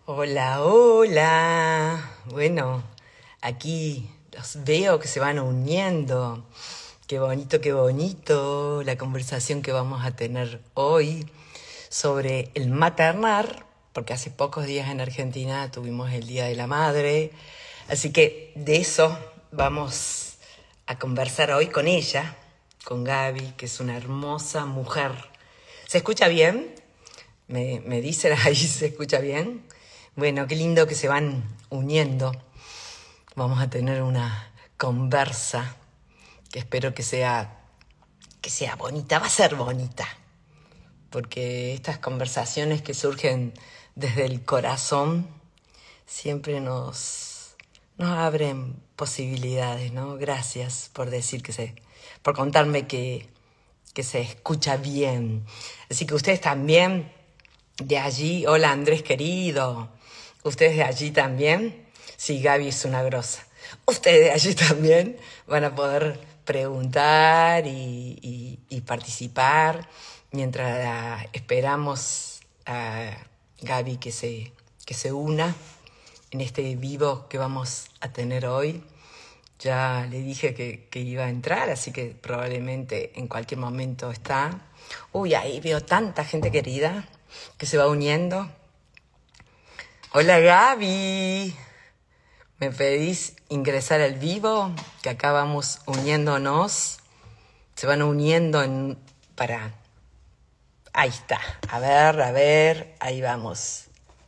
Hola, hola. Bueno, aquí los veo que se van uniendo. Qué bonito la conversación que vamos a tener hoy sobre el maternar, porque hace pocos días en Argentina tuvimos el Día de la Madre. Así que de eso vamos a conversar hoy con ella, con Gaby, que es una hermosa mujer. ¿Se escucha bien? ¿Me dicen ahí si se escucha bien? Bueno, qué lindo que se van uniendo. Vamos a tener una conversa que espero que sea bonita. Va a ser bonita, porque estas conversaciones que surgen desde el corazón siempre nos abren posibilidades, ¿no? Gracias por decir por contarme que se escucha bien. Así que ustedes también de allí, hola Andrés querido, ustedes de allí también, sí, Gaby es una grosa, ustedes de allí también van a poder preguntar y participar mientras esperamos a Gaby que se una en este vivo que vamos a tener hoy. Ya le dije que iba a entrar, así que probablemente en cualquier momento está. Uy, ahí veo tanta gente querida que se va uniendo. Hola Gaby, ¿me pedís ingresar al vivo? Que acá vamos uniéndonos. Se van uniendo para... Ahí está. A ver, ahí vamos.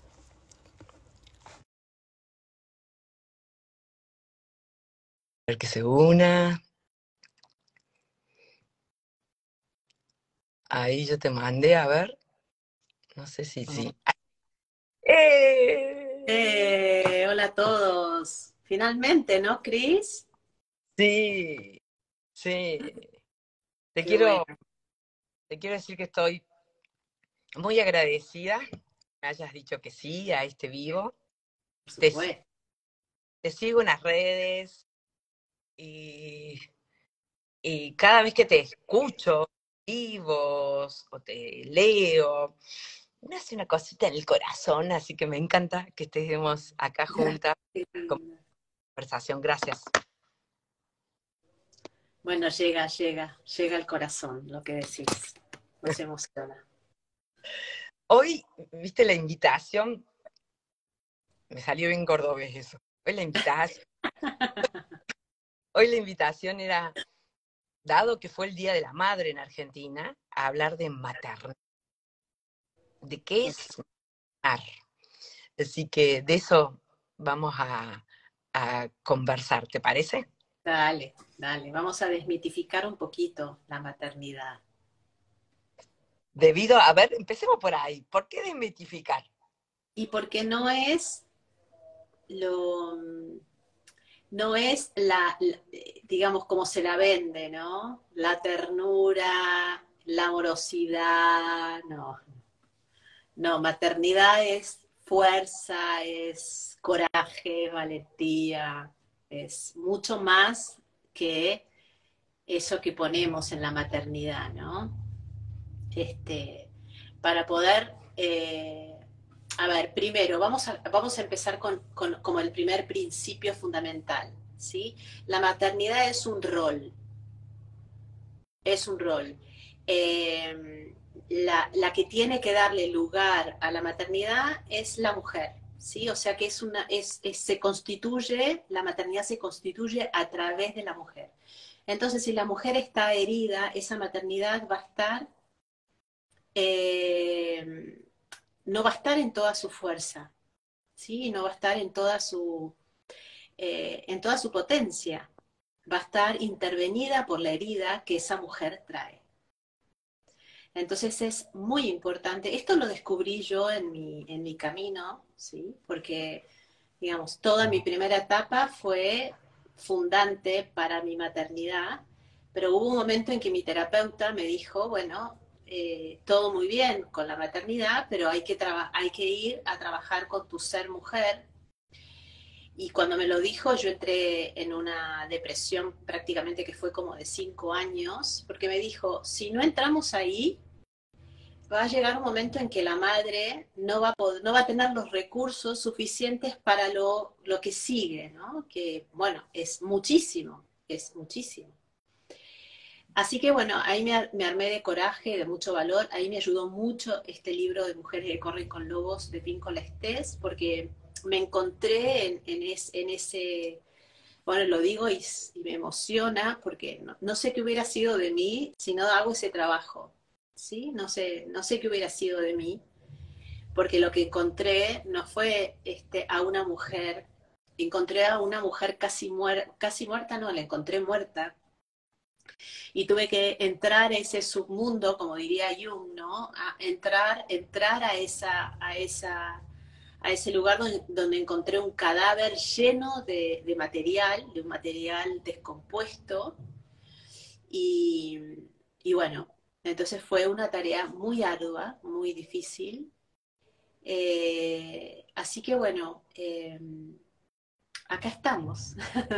A ver que se una. Ahí yo te mandé, a ver. No sé si sí. ¡Eh! Hola a todos. Finalmente, ¿no, Cris? Sí, sí. Te Qué bueno, quiero, te quiero decir que estoy muy agradecida que me hayas dicho que sí a este vivo. por Te, supuesto. te sigo en las redes y, y cada vez que te escucho vivos o te leo, me hace una cosita en el corazón, así que me encanta que estemos acá juntas Qué con linda. conversación. Gracias. Bueno, llega al corazón lo que decís. Nos emociona. Hoy, viste la invitación, me salió bien cordobés eso. Hoy la invitación era, dado que fue el Día de la Madre en Argentina, a hablar de maternidad, de qué es maternar. Así que de eso vamos a conversar, ¿te parece? Dale, dale. Vamos a desmitificar un poquito la maternidad. A ver, empecemos por ahí. ¿Por qué desmitificar? Y porque lo, no es digamos, como se la vende, ¿no? La ternura, la amorosidad, no. No, maternidad es fuerza, es coraje, valentía, es mucho más que eso que ponemos en la maternidad, ¿no? Este, para poder, a ver, primero vamos a empezar con como el primer principio fundamental, ¿sí? La maternidad es un rol. La que tiene que darle lugar a la maternidad es la mujer, ¿sí? O sea que se constituye, la maternidad se constituye a través de la mujer. Entonces, si la mujer está herida, esa maternidad va a estar, eh, no va a estar en toda su fuerza, ¿sí? No va a estar en toda su potencia. Va a estar intervenida por la herida que esa mujer trae. Entonces es muy importante. Esto lo descubrí yo en mi camino, ¿sí? Porque, digamos, toda mi primera etapa fue fundante para mi maternidad, pero hubo un momento en que mi terapeuta me dijo, bueno, todo muy bien con la maternidad, pero hay que ir a trabajar con tu ser mujer. Y cuando me lo dijo, yo entré en una depresión prácticamente que fue como de 5 años, porque me dijo, si no entramos ahí, va a llegar un momento en que la madre no va a tener los recursos suficientes para lo que sigue, ¿no? Que, bueno, es muchísimo, es muchísimo. Así que bueno, ahí me armé de coraje, de mucho valor. Ahí me ayudó mucho este libro de Mujeres que corren con lobos de Píncola Estés, porque me encontré en ese, bueno, lo digo y me emociona, porque no sé qué hubiera sido de mí si no hago ese trabajo, ¿sí? No sé qué hubiera sido de mí, porque lo que encontré no fue a una mujer, encontré a una mujer casi muerta, no, la encontré muerta, y tuve que entrar a ese submundo, como diría Jung, ¿no? Entrar a ese lugar donde encontré un cadáver lleno de un material descompuesto, y, y bueno, entonces fue una tarea muy ardua, muy difícil. Así que bueno, acá estamos.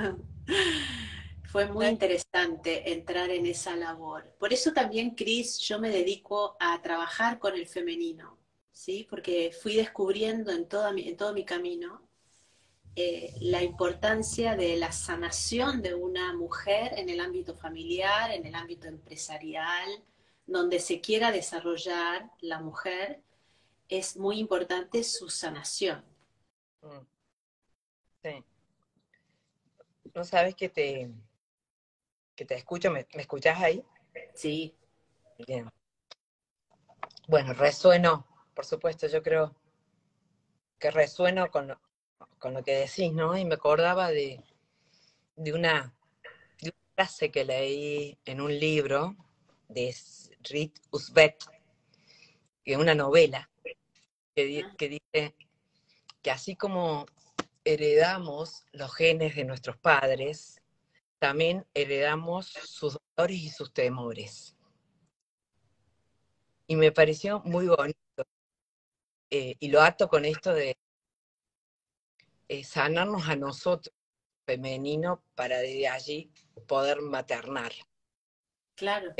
Fue muy interesante entrar en esa labor. Por eso también, Cris, yo me dedico a trabajar con el femenino, ¿sí? Porque fui descubriendo en todo mi camino la importancia de la sanación de una mujer en el ámbito familiar, en el ámbito empresarial, donde se quiera desarrollar la mujer, es muy importante su sanación. Mm, sí. No sabes que te escucho, ¿me escuchás ahí? Sí, Bien. Bueno, resueno, por supuesto, yo creo que resueno con lo que decís, ¿no? Y me acordaba de una, de una frase que leí en un libro de Rit Usbet, que es una novela, que dice que así como heredamos los genes de nuestros padres, también heredamos sus dolores y sus temores. Y me pareció muy bonito. Y lo ato con esto de sanarnos a nosotros, femenino, para desde allí poder maternar. claro.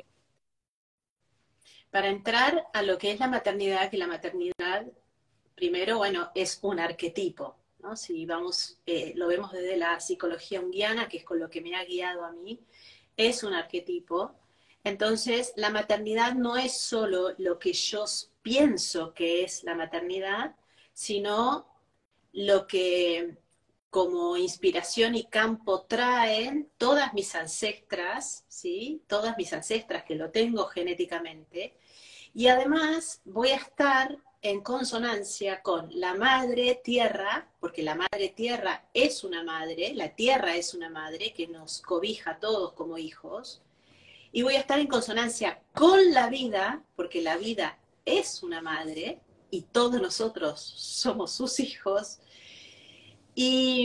Para entrar a lo que es la maternidad, que la maternidad, primero, bueno, es un arquetipo, ¿no? Si vamos, lo vemos desde la psicología junguiana, que es con lo que me ha guiado a mí, es un arquetipo. Entonces, la maternidad no es solo lo que yo pienso que es la maternidad, sino lo que como inspiración y campo traen todas mis ancestras, ¿sí? Todas mis ancestras que lo tengo genéticamente, y además voy a estar en consonancia con la madre tierra, porque la madre tierra es una madre, la tierra es una madre que nos cobija a todos como hijos, y voy a estar en consonancia con la vida, porque la vida es una madre y todos nosotros somos sus hijos, y,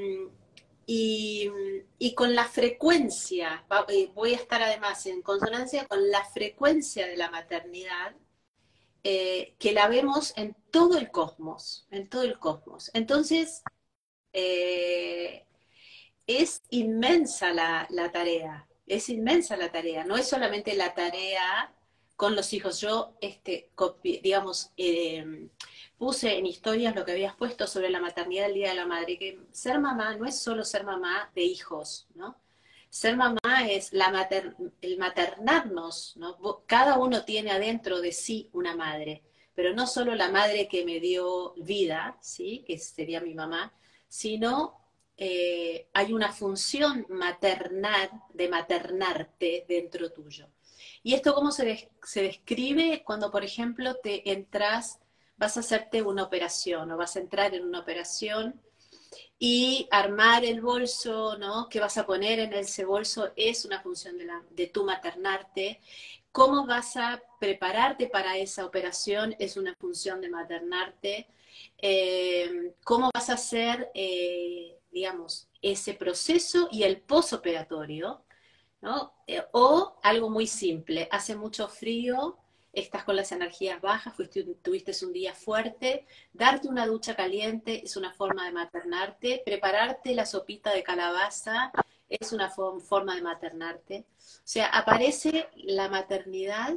y, y con la frecuencia, voy a estar además en consonancia con la frecuencia de la maternidad, que la vemos en todo el cosmos, en todo el cosmos. Entonces, eh, es inmensa la tarea, es inmensa la tarea, no es solamente la tarea con los hijos. Yo, digamos, puse en historias lo que habías puesto sobre la maternidad del Día de la Madre, que ser mamá no es solo ser mamá de hijos, ¿no? Ser mamá es el maternarnos, ¿no? Cada uno tiene adentro de sí una madre, pero no solo la madre que me dio vida, ¿sí? Que sería mi mamá, sino hay una función maternal de maternarte dentro tuyo. ¿Y esto cómo se describe cuando, por ejemplo, te entras, vas a hacerte una operación o vas a entrar en una operación y armar el bolso, ¿no? ¿Qué vas a poner en ese bolso? Es una función de tu maternarte. ¿Cómo vas a prepararte para esa operación? Es una función de maternarte. ¿Cómo vas a hacer, digamos, ese proceso y el posoperatorio? ¿No? O algo muy simple, hace mucho frío, estás con las energías bajas, tuviste un día fuerte, darte una ducha caliente es una forma de maternarte, prepararte la sopita de calabaza es una forma de maternarte. O sea, aparece la maternidad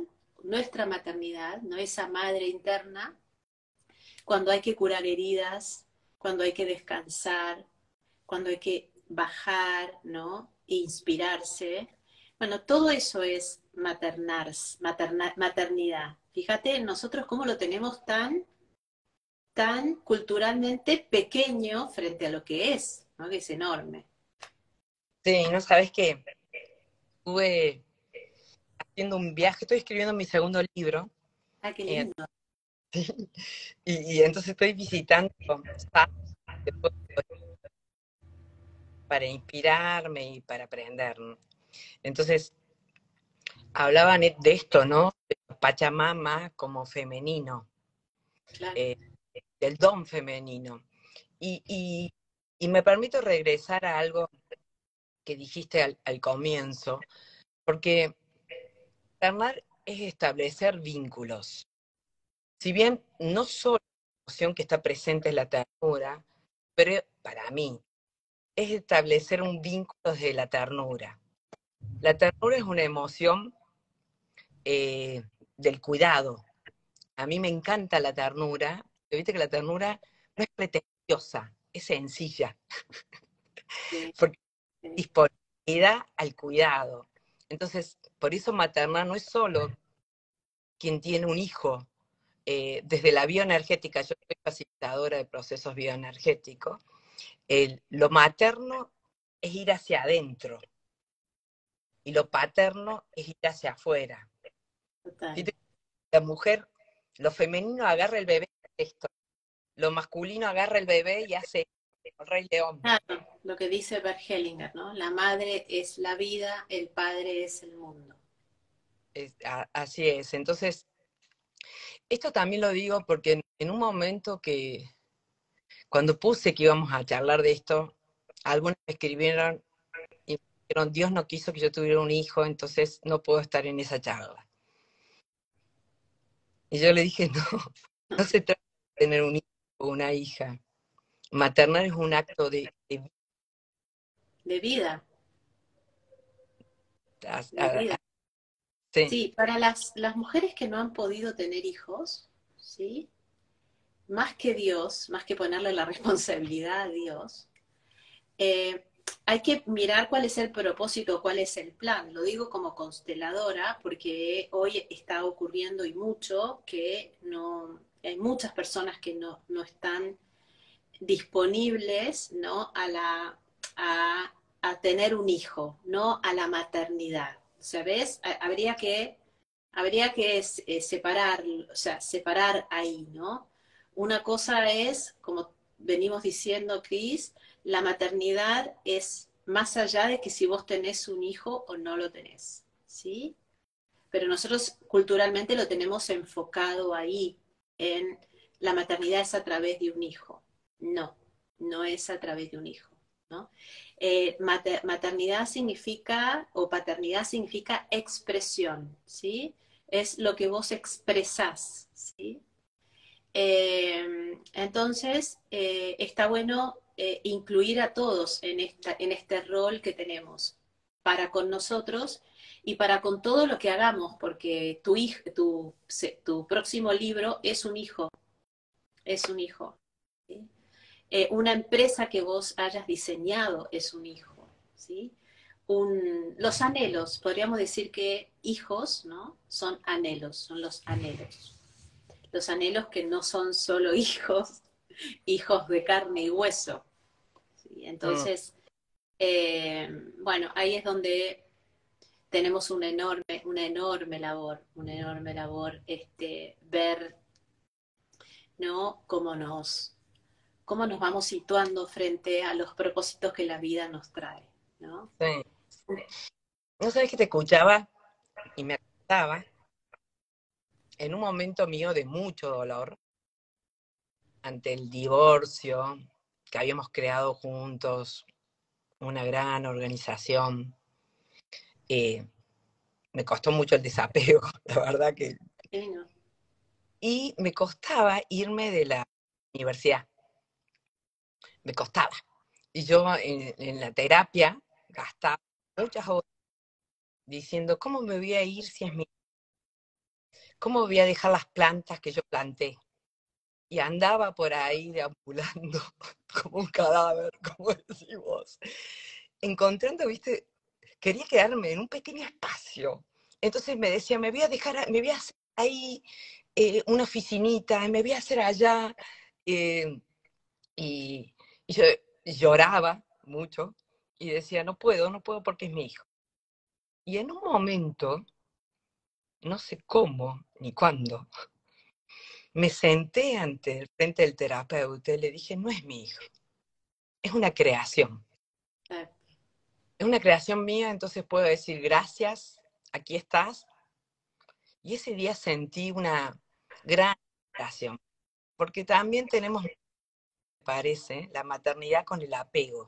nuestra maternidad, ¿no? Esa madre interna, cuando hay que curar heridas, cuando hay que descansar, cuando hay que bajar, ¿no? E inspirarse. Bueno, todo eso es maternidad. Fíjate nosotros cómo lo tenemos tan culturalmente pequeño frente a lo que es, ¿no? Que es enorme. Sí, no sabes que estuve haciendo un viaje, estoy escribiendo mi segundo libro, Ah, qué eh, lindo. y entonces estoy visitando para inspirarme y para aprender, ¿no? Entonces, hablaban de esto, ¿no? De Pachamama como femenino, Claro. eh, del don femenino. Y, y, y me permito regresar a algo que dijiste al comienzo, porque amar es establecer vínculos. Si bien no solo la emoción que está presente es la ternura, pero para mí es establecer un vínculo desde la ternura. La ternura es una emoción del cuidado. A mí me encanta la ternura, pero viste que la ternura no es pretenciosa, es sencilla, Sí, porque es sí. disponibilidad al cuidado. Entonces, por eso materna no es solo quien tiene un hijo, desde la bioenergética, yo soy facilitadora de procesos bioenergéticos, lo materno es ir hacia adentro y lo paterno es ir hacia afuera. Total. Fíjate, la mujer, lo femenino agarra el bebé y hace esto, lo masculino agarra el bebé y hace el rey león. Claro, lo que dice Bert Hellinger, ¿no? La madre es la vida, el padre es el mundo. Así es. Entonces, esto también lo digo porque en un momento que, cuando puse que íbamos a charlar de esto, algunos me escribieron y me dijeron, Dios no quiso que yo tuviera un hijo, entonces no puedo estar en esa charla. Y yo le dije, no, no se trata de tener un hijo o una hija. Maternar es un acto de De vida, vida. de vida. Sí, Sí, para las mujeres que no han podido tener hijos, ¿sí? Más que Dios, más que ponerle la responsabilidad a Dios, eh, hay que mirar cuál es el propósito, cuál es el plan. Lo digo como consteladora porque hoy está ocurriendo y mucho que no, hay muchas personas que no están disponibles, ¿no? A tener un hijo, no a la maternidad. ¿Sabes? Habría que separar, o sea, separar ahí, ¿no? Una cosa es, como venimos diciendo, Cris, la maternidad es más allá de que si vos tenés un hijo o no lo tenés, ¿sí? Pero nosotros culturalmente lo tenemos enfocado ahí, en la maternidad es a través de un hijo. No, no es a través de un hijo, ¿no? Maternidad significa, o paternidad significa expresión, ¿sí? Es lo que vos expresás, ¿sí? Entonces, está bueno incluir a todos en este rol que tenemos para con nosotros y para con todo lo que hagamos, porque tu próximo libro es un hijo, es un hijo. ¿Sí? Una empresa que vos hayas diseñado es un hijo. ¿Sí? Los anhelos, podríamos decir que hijos, ¿no? Son anhelos, son los anhelos. Los anhelos que no son solo hijos, hijos de carne y hueso. ¿Sí? mm, Entonces, bueno, ahí es donde tenemos una enorme labor, ver, ¿no? Cómo nos vamos situando frente a los propósitos que la vida nos trae, ¿no? sí. No sabes que te escuchaba y me acordaba en un momento mío de mucho dolor ante el divorcio, que habíamos creado juntos una gran organización. eh, Me costó mucho el desapego, la verdad que. Sí, ¿no? Y me costaba irme de la universidad, me costaba. Y yo en la terapia gastaba muchas horas diciendo, ¿cómo me voy a ir si es mi... ¿cómo voy a dejar las plantas que yo planté? Y andaba por ahí deambulando como un cadáver, como decís vos, encontrando, viste, quería quedarme en un pequeño espacio. Entonces me decía, me voy a hacer ahí una oficinita, me voy a hacer allá, eh, y, y yo lloraba mucho y decía, no puedo, no puedo porque es mi hijo. Y en un momento, no sé cómo ni cuándo, me senté ante el frente del terapeuta y le dije, no es mi hijo, es una creación. Eh, Es una creación mía, entonces puedo decir gracias, aquí estás. Y ese día sentí una gran creación, porque también tenemos, me parece, la maternidad con el apego,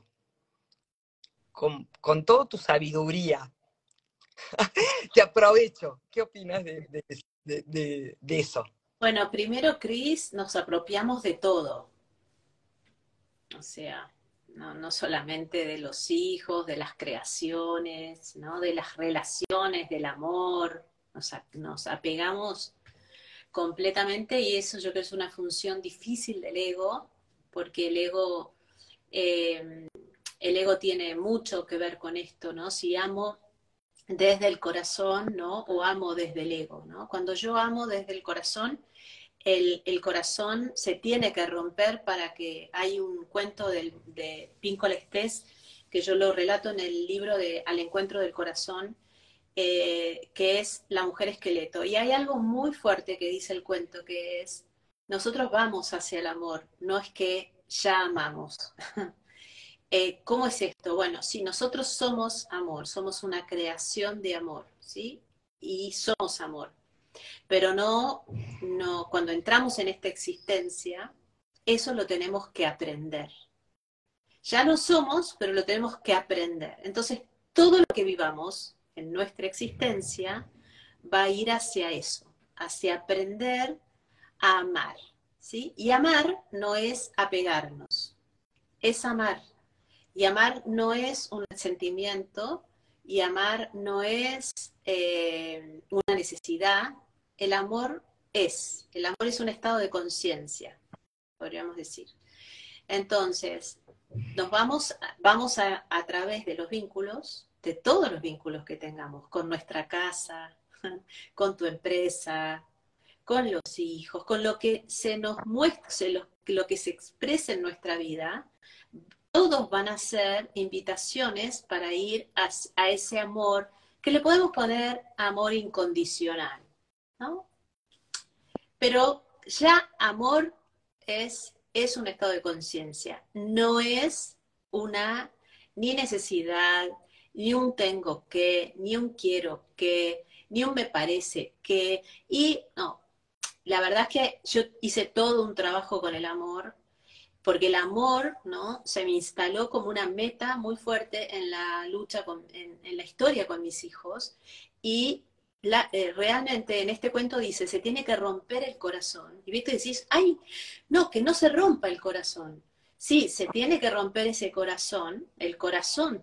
con toda tu sabiduría. Te aprovecho. ¿Qué opinas de eso? Bueno, primero, Cris, nos apropiamos de todo. O sea, no solamente de los hijos, de las creaciones, ¿no? De las relaciones, del amor. Nos apegamos completamente y eso yo creo que es una función difícil del ego, porque eh, el ego tiene mucho que ver con esto, ¿no? Si amo desde el corazón, ¿no? O amo desde el ego, ¿no? Cuando yo amo desde el corazón, el corazón se tiene que romper para que hay un cuento de Pinco Estés, que yo lo relato en el libro de Al encuentro del corazón, que es La mujer esqueleto. Y hay algo muy fuerte que dice el cuento, que es, nosotros vamos hacia el amor, no es que ya amamos. ¿Cómo es esto? Bueno, si nosotros somos amor, somos una creación de amor, ¿sí? Y somos amor. Pero cuando entramos en esta existencia, eso lo tenemos que aprender. Ya lo somos, pero lo tenemos que aprender. Entonces, todo lo que vivamos en nuestra existencia va a ir hacia eso, hacia aprender a amar, ¿sí? Y amar no es apegarnos, es amar. Y amar no es un sentimiento, y amar no es una necesidad. El amor es un estado de conciencia, podríamos decir. Entonces, vamos a través de los vínculos, de todos los vínculos que tengamos, con nuestra casa, con tu empresa, con los hijos, con lo que se nos muestra, lo que se expresa en nuestra vida, todos van a ser invitaciones para ir a ese amor que le podemos poner amor incondicional, ¿no? Pero ya amor es un estado de conciencia, no es una ni necesidad, ni un tengo que, ni un quiero que, ni un me parece que, y no, la verdad es que yo hice todo un trabajo con el amor, porque el amor, ¿no? Se me instaló como una meta muy fuerte en la lucha, en la historia con mis hijos, y realmente en este cuento dice, se tiene que romper el corazón. Y viste, decís, ay, no, que no se rompa el corazón. Sí, se tiene que romper ese corazón, el corazón,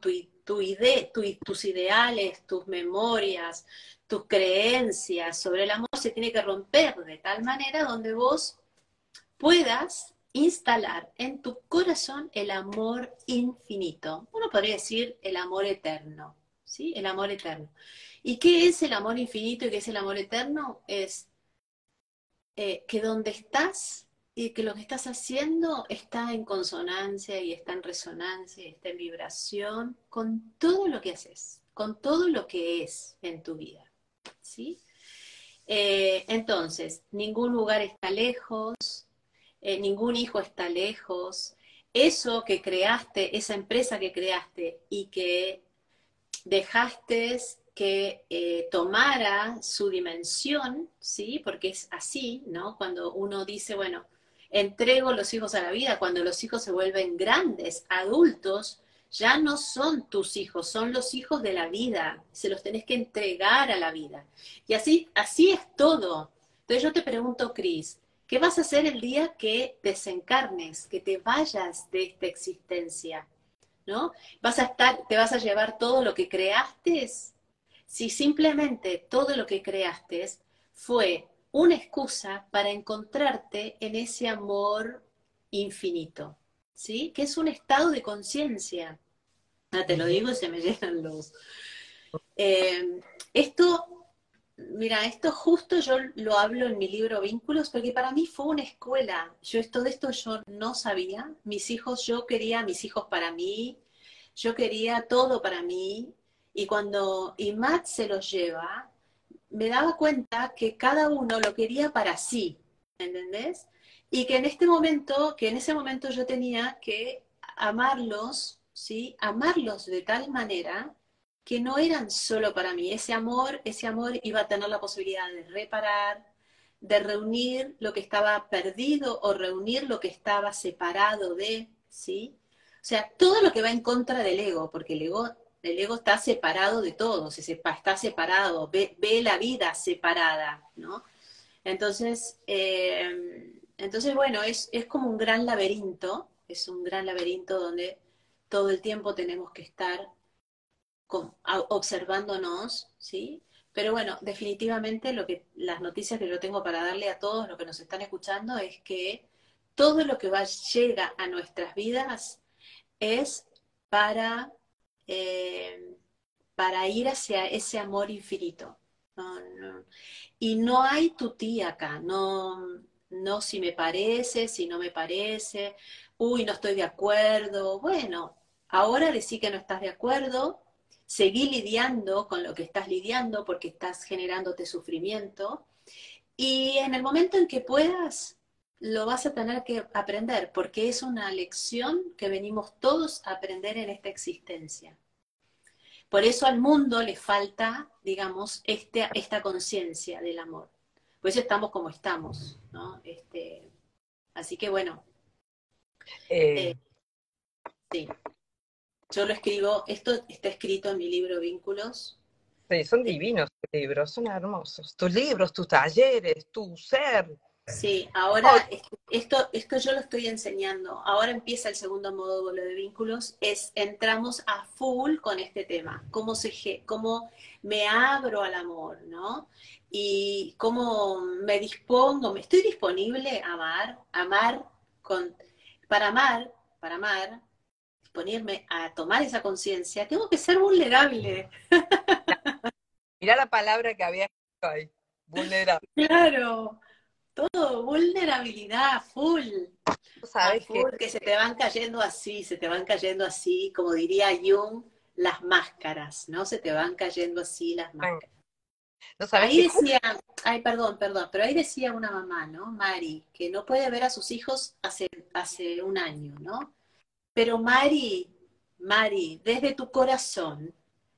tus ideales, tus memorias, tus creencias sobre el amor se tiene que romper de tal manera donde vos puedas instalar en tu corazón el amor infinito. Uno podría decir el amor eterno, ¿sí? El amor eterno. ¿Y qué es el amor infinito y qué es el amor eterno? Es que donde estás y que lo que estás haciendo está en consonancia y está en resonancia y está en vibración con todo lo que haces, con todo lo que es en tu vida, ¿sí? Entonces, ningún lugar está lejos, ningún hijo está lejos. Eso que creaste, esa empresa que creaste y que dejaste que tomara su dimensión, ¿sí? Porque es así, ¿no? Cuando uno dice, bueno, entrego los hijos a la vida, cuando los hijos se vuelven grandes, adultos, ya no son tus hijos, son los hijos de la vida, se los tenés que entregar a la vida. Y así es todo. Entonces yo te pregunto, Cris, ¿qué vas a hacer el día que desencarnes, que te vayas de esta existencia? ¿No? Te vas a llevar todo lo que creaste. Si simplemente todo lo que creaste fue una excusa para encontrarte en ese amor infinito, ¿sí? Que es un estado de conciencia. Ah, te lo digo y se me llenan los... Eh, esto, mira, esto justo yo lo hablo en mi libro Vínculos, porque para mí fue una escuela. Todo esto yo no sabía. Mis hijos, yo quería mis hijos para mí, yo quería todo para mí, y cuando Imad se los lleva, me daba cuenta que cada uno lo quería para sí, ¿entendés? Y que en ese momento yo tenía que amarlos, ¿sí? Amarlos de tal manera que no eran solo para mí. Ese amor iba a tener la posibilidad de reparar, de reunir lo que estaba perdido o reunir lo que estaba separado de, ¿sí? O sea, todo lo que va en contra del ego, porque el ego está separado de todo, está separado, ve la vida separada, ¿no? Entonces bueno, es como un gran laberinto, es un gran laberinto donde todo el tiempo tenemos que estar observándonos, ¿sí? Pero bueno, definitivamente las noticias que yo tengo para darle a todos los que nos están escuchando es que todo lo que llega a nuestras vidas es para, eh, para ir hacia ese amor infinito. No, no. Y no hay tutí acá, no si me parece, si no me parece, uy, no estoy de acuerdo. Bueno, ahora decí que no estás de acuerdo, seguí lidiando con lo que estás lidiando porque estás generándote sufrimiento, y en el momento en que puedas, lo vas a tener que aprender, porque es una lección que venimos todos a aprender en esta existencia. Por eso al mundo le falta, digamos, esta conciencia del amor. Por eso estamos como estamos, ¿no? Así que bueno, eh, Eh, sí, yo lo escribo, esto está escrito en mi libro Vínculos. sí, son Eh, divinos tus libros, son hermosos. Tus libros, tus talleres, tu ser. Sí, Oh, ahora esto yo lo estoy enseñando. Ahora empieza el segundo módulo de vínculos. Entramos a full con este tema. Cómo me abro al amor, ¿no? Y cómo me estoy disponible a amar con, para amar, ponerme a tomar esa conciencia. Tengo que ser vulnerable. mirá la palabra que había escrito ahí, vulnerable. Claro, todo, vulnerabilidad, full. Vos A sabés que full, que se te van cayendo así, como diría Jung, las máscaras, ¿no? Se te van cayendo así las máscaras. no sabés Ahí que decía, ay, perdón, pero ahí decía una mamá, ¿no? Mari, que no puede ver a sus hijos hace un año, ¿no? Pero Mari, desde tu corazón,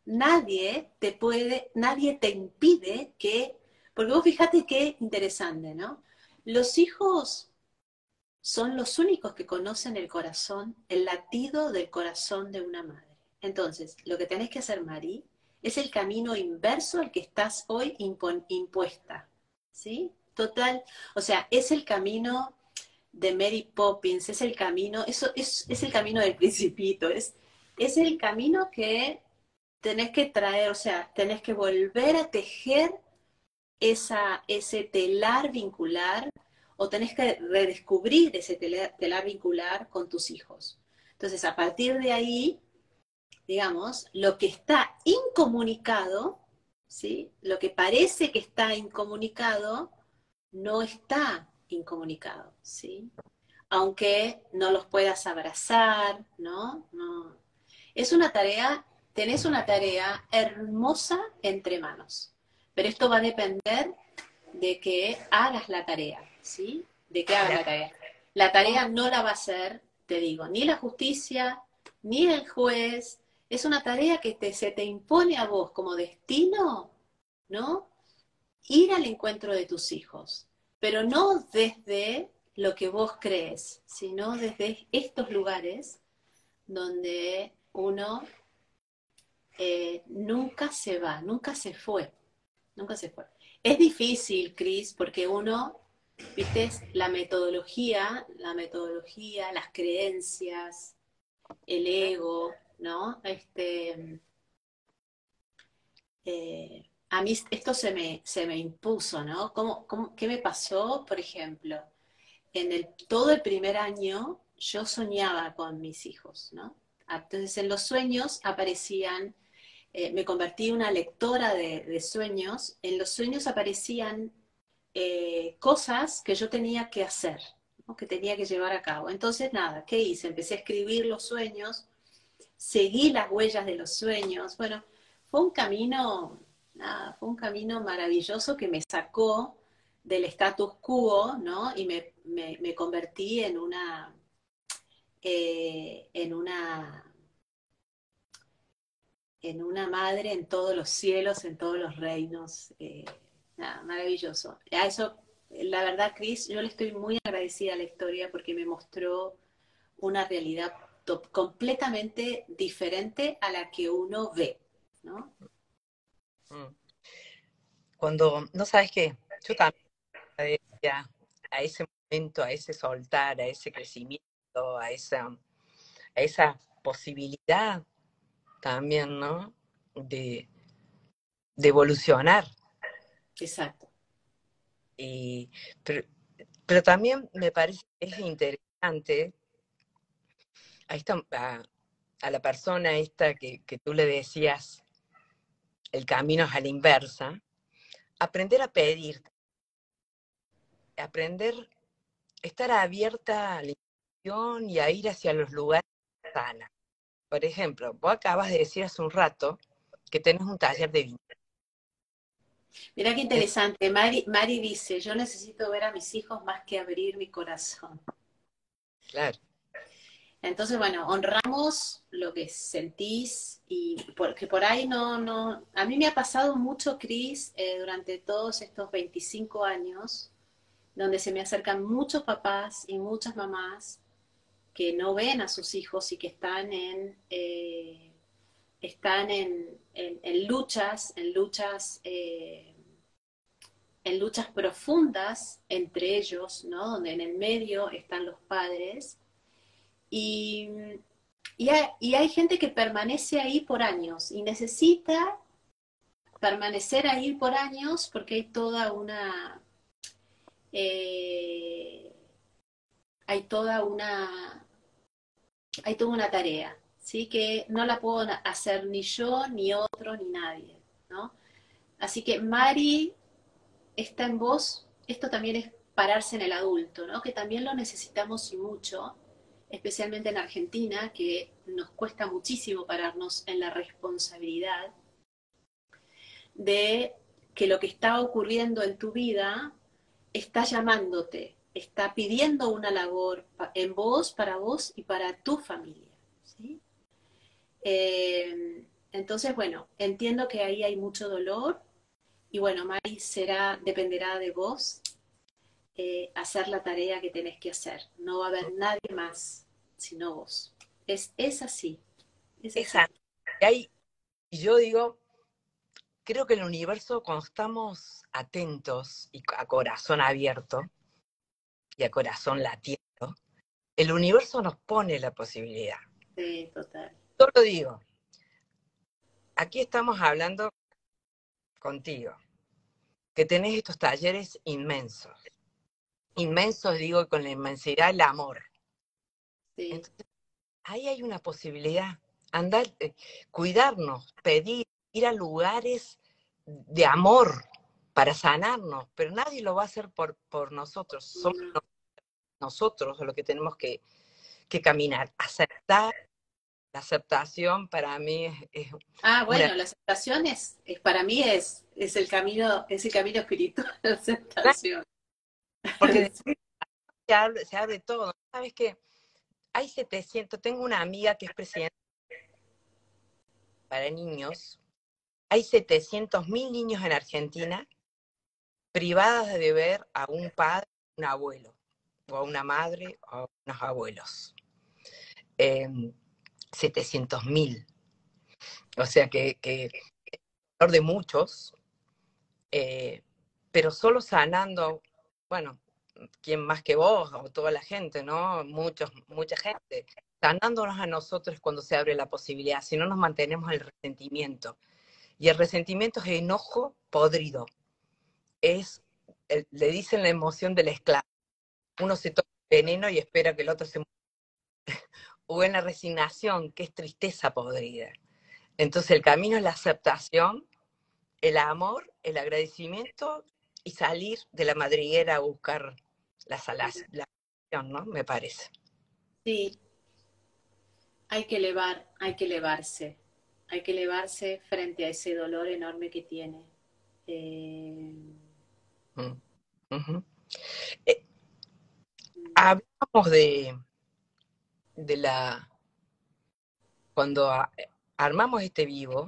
nadie te impide porque vos fíjate qué interesante, ¿no? Los hijos son los únicos que conocen el corazón, el latido del corazón de una madre. Entonces, lo que tenés que hacer, Mari, es el camino inverso al que estás hoy impuesta, ¿sí? Total, o sea, es el camino de Mary Poppins, es el camino, es el camino del principito, es el camino que tenés que traer, o sea, tenés que volver a tejer ese telar vincular, o tenés que redescubrir ese telar vincular con tus hijos. Entonces, a partir de ahí, digamos, lo que está incomunicado, ¿sí? Lo que parece que está incomunicado, no está incomunicado, ¿sí? Aunque no los puedas abrazar, ¿no? No. Es una tarea, tenés una tarea hermosa entre manos, pero esto va a depender de que hagas la tarea, ¿sí? De que hagas la tarea. La tarea no la va a hacer, te digo, ni la justicia, ni el juez. Es una tarea que se te impone a vos como destino, ¿no? Ir al encuentro de tus hijos, pero no desde lo que vos crees, sino desde estos lugares donde uno nunca se va, nunca se fue, nunca se fue. Es difícil, Cris, porque uno, viste, la metodología, las creencias, el ego, ¿no? a mí esto se me impuso, ¿no? ¿Qué me pasó? Por ejemplo, todo el primer año yo soñaba con mis hijos, ¿no? Entonces en los sueños aparecían, me convertí en una lectora de sueños, en los sueños aparecían cosas que yo tenía que hacer, ¿no? Que tenía que llevar a cabo. Entonces, nada, ¿qué hice? Empecé a escribir los sueños, seguí las huellas de los sueños. Bueno, fue un camino, nada, fue un camino maravilloso que me sacó del status quo, ¿no? Y me convertí en en una madre en todos los cielos, en todos los reinos. Nada, maravilloso. A eso, la verdad, Cris, yo le estoy muy agradecida a la historia porque me mostró una realidad completamente diferente a la que uno ve, ¿no? Mm. Cuando, no sabes qué, yo también decía a ese momento, a ese soltar, a ese crecimiento, a esa posibilidad también, ¿no? De, de evolucionar. Exacto. Y, pero, pero también me parece que es interesante a la persona esta que tú le decías, el camino es a la inversa, aprender a pedir, aprender, estar abierta a la intuición y a ir hacia los lugares sanos. Por ejemplo, vos acabas de decir hace un rato que tenés un taller de vino. Mirá qué interesante. Mari dice, yo necesito ver a mis hijos más que abrir mi corazón. Claro. Entonces, bueno, honramos lo que sentís y porque por ahí a mí me ha pasado mucho, Cris, durante todos estos 25 años, donde se me acercan muchos papás y muchas mamás que no ven a sus hijos y que están en luchas profundas entre ellos, ¿no? Donde en el medio están los padres. Y, y hay gente que permanece ahí por años y necesita permanecer ahí por años porque eh, hay toda una, hay toda una tarea, ¿sí? Que no la puedo hacer ni yo, ni otro, ni nadie, ¿no? Así que Mari está en vos, esto también es pararse en el adulto, ¿no? Que también lo necesitamos y mucho, especialmente en Argentina, que nos cuesta muchísimo pararnos en la responsabilidad de que lo que está ocurriendo en tu vida está llamándote, está pidiendo una labor en vos, para vos y para tu familia. ¿Sí? Entonces, bueno, entiendo que ahí hay mucho dolor y bueno, Mari, dependerá de vos hacer la tarea que tenés que hacer. No va a haber nadie más sino vos. Es así, es así. Exacto. Y yo digo, creo que el universo, cuando estamos atentos y a corazón abierto y a corazón latiendo, el universo nos pone la posibilidad. Sí, total. Yo lo digo, aquí estamos hablando contigo, que tenés estos talleres inmensos. Inmensos, digo, con la inmensidad el amor. Sí. Entonces, ahí hay una posibilidad. Andar, cuidarnos, pedir, ir a lugares de amor para sanarnos, pero nadie lo va a hacer por nosotros. Somos No. nosotros los que tenemos que caminar. Aceptar, la aceptación para mí es Ah, una... bueno, la aceptación para mí es el camino espiritual, la aceptación. Porque Sí. se abre todo. ¿Sabes qué? Hay 700, tengo una amiga que es presidenta para niños, hay 700.000 niños en Argentina privadas de ver a un padre, un abuelo, o a una madre, o a unos abuelos. 700.000. O sea que de muchos, eh, pero solo sanando, bueno, quién más que vos, o toda la gente, ¿no? Mucha gente. Sanándonos a nosotros cuando se abre la posibilidad, si no nos mantenemos el resentimiento. Y el resentimiento es enojo podrido. Le dicen la emoción del esclavo. Uno se toma veneno y espera que el otro se muera. O en la resignación, que es tristeza podrida. Entonces el camino es la aceptación, el amor, el agradecimiento y salir de la madriguera a buscar la salación, ¿no? Me parece. Sí, hay que elevarse frente a ese dolor enorme que tiene. Eh, Mm. Ujú. Eh, hablamos de la, cuando armamos este vivo,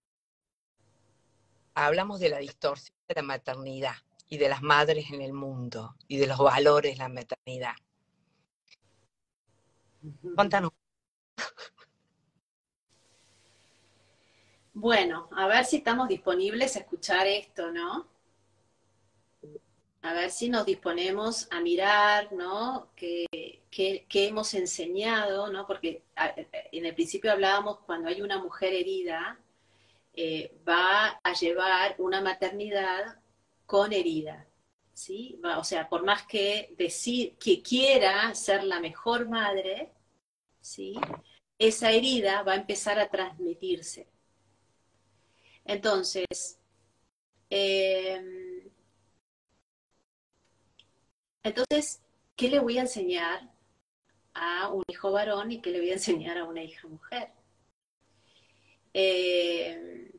hablamos de la distorsión de la maternidad y de las madres en el mundo y de los valores de la maternidad. Cuéntanos. bueno, a ver si estamos disponibles a escuchar esto, ¿no? A ver si nos disponemos a mirar, ¿no? ¿Qué hemos enseñado, ¿no? Porque en el principio hablábamos cuando hay una mujer herida, va a llevar una maternidad con herida, ¿sí? O sea, por más que decir que quiera ser la mejor madre, ¿sí? Esa herida va a empezar a transmitirse. Entonces, eh, entonces, ¿qué le voy a enseñar a un hijo varón y qué le voy a enseñar a una hija mujer? Eh,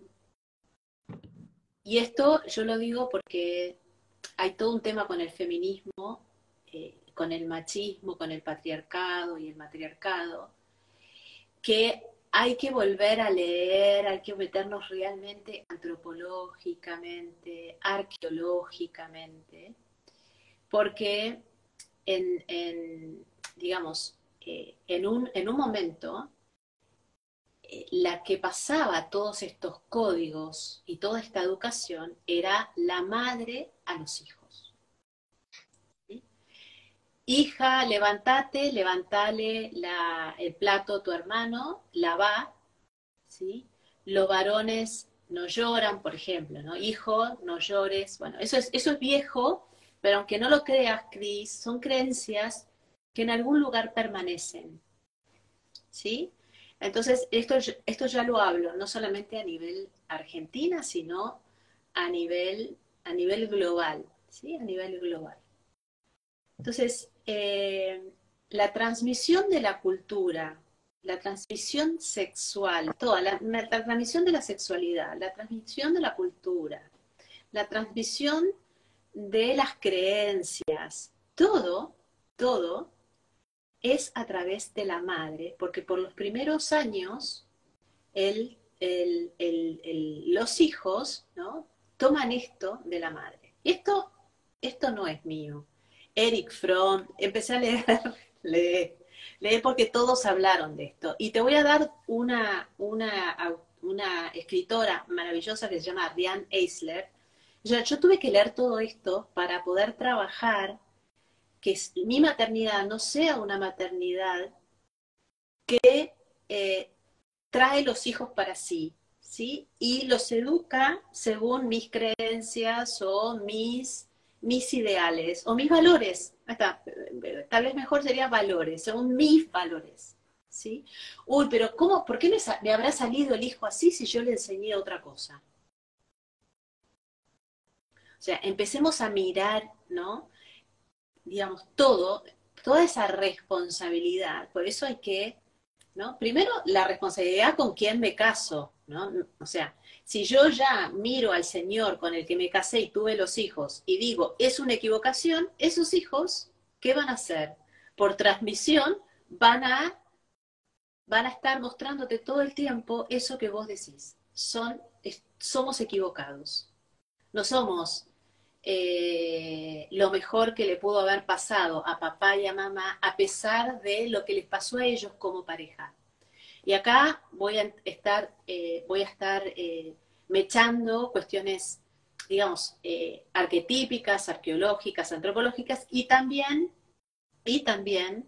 y esto yo lo digo porque hay todo un tema con el feminismo, con el machismo, con el patriarcado y el matriarcado, que hay que volver a leer, hay que meternos realmente antropológicamente, arqueológicamente, porque digamos, en un momento, la que pasaba todos estos códigos y toda esta educación era la madre a los hijos. ¿Sí? Hija, levántate, levantale el plato a tu hermano, lavá, ¿sí? Los varones no lloran, por ejemplo, ¿no? Hijo, no llores. Bueno, eso es viejo, pero aunque no lo creas, Cris, son creencias que en algún lugar permanecen, ¿sí? Entonces, esto ya lo hablo, no solamente a nivel Argentina, sino a nivel global, ¿sí? A nivel global. Entonces, la transmisión de la cultura, la transmisión sexual, la transmisión de la sexualidad, la transmisión de la cultura, la transmisión de las creencias, todo es a través de la madre, porque por los primeros años los hijos, ¿no? Toman esto de la madre. Esto no es mío. Eric Fromm, empecé a leer, leer porque todos hablaron de esto. Y te voy a dar una escritora maravillosa que se llama Diane Eisler. Yo tuve que leer todo esto para poder trabajar que mi maternidad no sea una maternidad que trae los hijos para sí, ¿sí? Y los educa según mis creencias o mis ideales o mis valores. Tal vez mejor sería valores, según mis valores, ¿sí? Uy, pero ¿cómo, por qué me habrá salido el hijo así si yo le enseñé otra cosa? O sea, empecemos a mirar, ¿no? Digamos, toda esa responsabilidad. Por eso hay que, ¿no? Primero, la responsabilidad con quién me caso, ¿no? O sea, si yo ya miro al Señor con el que me casé y tuve los hijos y digo, es una equivocación, esos hijos, ¿qué van a hacer? Por transmisión van a estar mostrándote todo el tiempo eso que vos decís. Somos equivocados. No somos lo mejor que le pudo haber pasado a papá y a mamá a pesar de lo que les pasó a ellos como pareja. Y acá voy a estar mechando cuestiones, digamos, arquetípicas, arqueológicas, antropológicas y también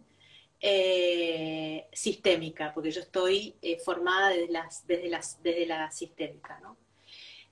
sistémica, porque yo estoy formada desde la sistémica, ¿no?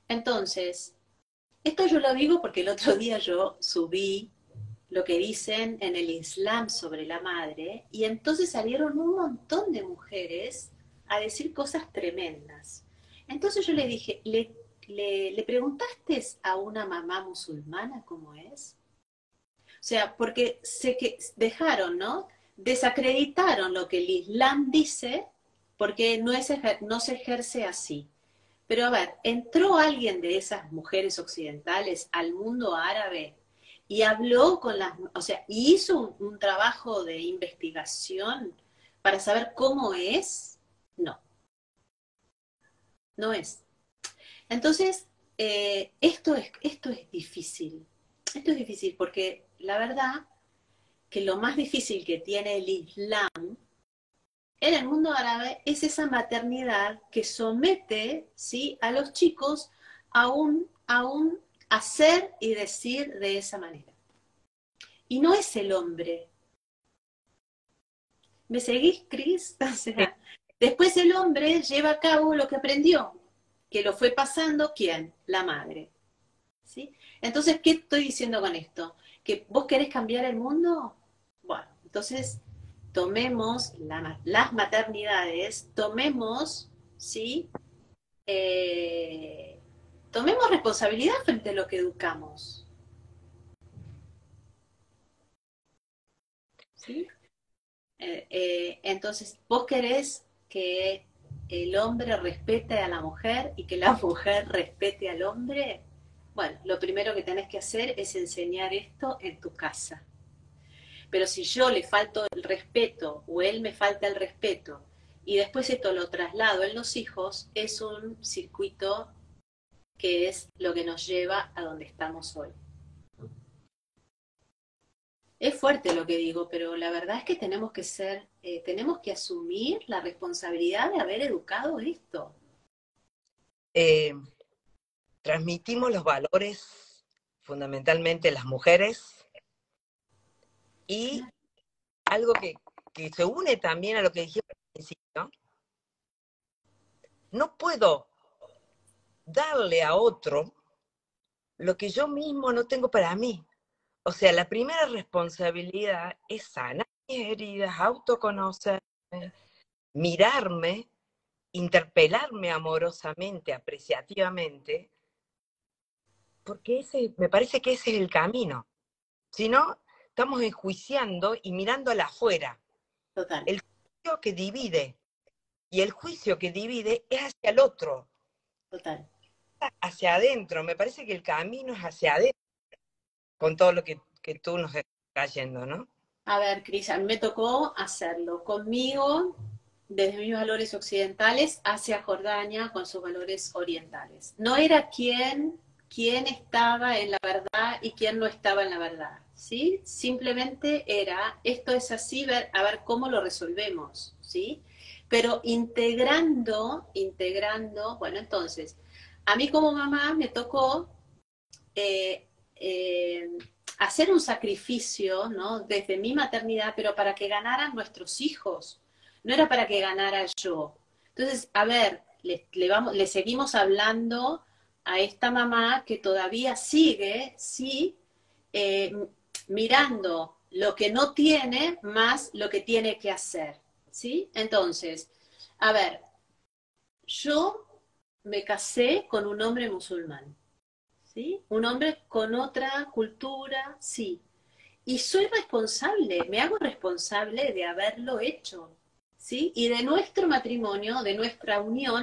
Entonces, esto yo lo digo porque el otro día yo subí lo que dicen en el Islam sobre la madre, y entonces salieron un montón de mujeres a decir cosas tremendas. Entonces yo le dije, ¿le preguntaste a una mamá musulmana cómo es? O sea, porque sé que dejaron, ¿no? Desacreditaron lo que el Islam dice porque no se ejerce así. Pero a ver, entró alguien de esas mujeres occidentales al mundo árabe y habló con las, o sea, y hizo un trabajo de investigación para saber cómo es. No, no es. Entonces, esto es difícil. Esto es difícil porque la verdad que lo más difícil que tiene el Islam en el mundo árabe es esa maternidad que somete, ¿sí?, a los chicos a un hacer y decir de esa manera. Y no es el hombre. ¿Me seguís, Cris? O Sí. sea, después el hombre lleva a cabo lo que aprendió, que lo fue pasando, ¿quién? La madre. ¿Sí? Entonces, ¿qué estoy diciendo con esto? ¿Que vos querés cambiar el mundo? Bueno, entonces tomemos las maternidades, tomemos, ¿sí? Eh, tomemos responsabilidad frente a lo que educamos, ¿sí? Entonces, ¿vos querés que el hombre respete a la mujer y que la mujer respete al hombre? Bueno, lo primero que tenés que hacer es enseñar esto en tu casa. Pero si yo le falto el respeto o él me falta el respeto y después esto lo traslado en los hijos, es un circuito que es lo que nos lleva a donde estamos hoy. Es fuerte lo que digo, pero la verdad es que tenemos que asumir la responsabilidad de haber educado esto. Eh, Transmitimos los valores fundamentalmente las mujeres y algo que se une también a lo que dijimos al principio, no puedo darle a otro lo que yo mismo no tengo para mí. O sea, la primera responsabilidad es sanar mis heridas, autoconocerme, mirarme, interpelarme amorosamente, apreciativamente, porque me parece que ese es el camino. Si no, estamos enjuiciando y mirando al afuera. Total, El juicio que divide, y el juicio que divide es hacia el otro, total. hacia adentro. Me parece que el camino es hacia adentro, con todo lo que tú nos estás trayendo, ¿no? A ver, Cris, a mí me tocó hacerlo conmigo, desde mis valores occidentales, hacia Jordania con sus valores orientales. No era quién estaba en la verdad y quién no estaba en la verdad, ¿sí? Simplemente era, esto es así, a ver cómo lo resolvemos, ¿sí? Pero integrando, bueno, entonces, a mí como mamá me tocó eh, eh, hacer un sacrificio, ¿no? Desde mi maternidad, pero para que ganaran nuestros hijos, no era para que ganara yo. Entonces, a ver, le seguimos hablando a esta mamá que todavía sigue, sí, eh, mirando lo que no tiene más lo que tiene que hacer, ¿sí? Entonces, a ver, yo me casé con un hombre musulmán, ¿sí? Un hombre con otra cultura, sí. Y soy responsable, me hago responsable de haberlo hecho, ¿sí? Y de nuestro matrimonio, de nuestra unión,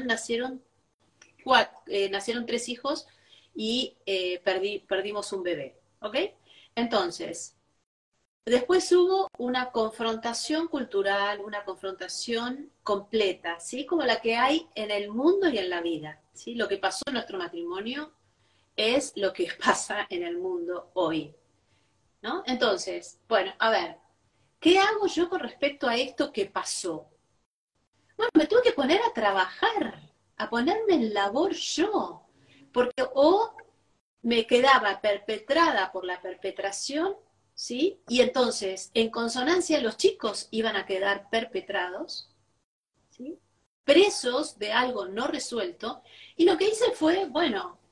nacieron 3 hijos y perdimos un bebé, ¿ok? Entonces, después hubo una confrontación cultural, una confrontación completa, ¿sí? Como la que hay en el mundo y en la vida, ¿sí? Lo que pasó en nuestro matrimonio es lo que pasa en el mundo hoy, ¿no? Entonces, bueno, a ver, ¿qué hago yo con respecto a esto que pasó? Bueno, me tuve que poner a trabajar, a ponerme en labor yo, porque o me quedaba perpetrada por la perpetración, ¿sí? Y entonces, en consonancia, los chicos iban a quedar perpetrados, ¿sí? Presos de algo no resuelto, y lo que hice fue, bueno,